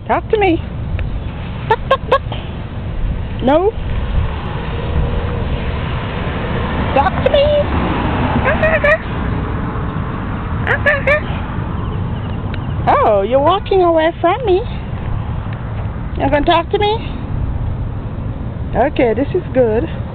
Talk to me. Duck, duck, duck. No. Talk to me. Oh, you're walking away from me. You're going to talk to me? Okay, this is good.